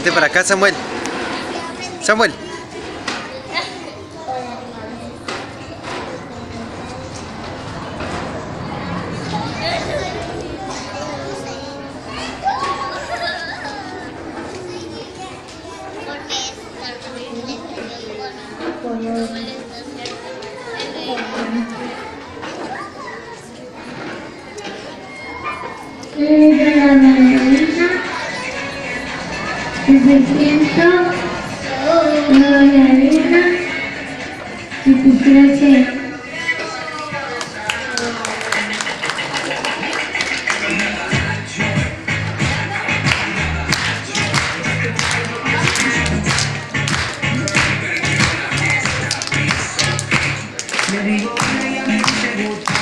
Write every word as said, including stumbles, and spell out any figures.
Vente para acá, Samuel. Samuel. De la Magdalena, el seiscientos, la Doña Elena, y quisiera ser. Le digo a ella que te gusta.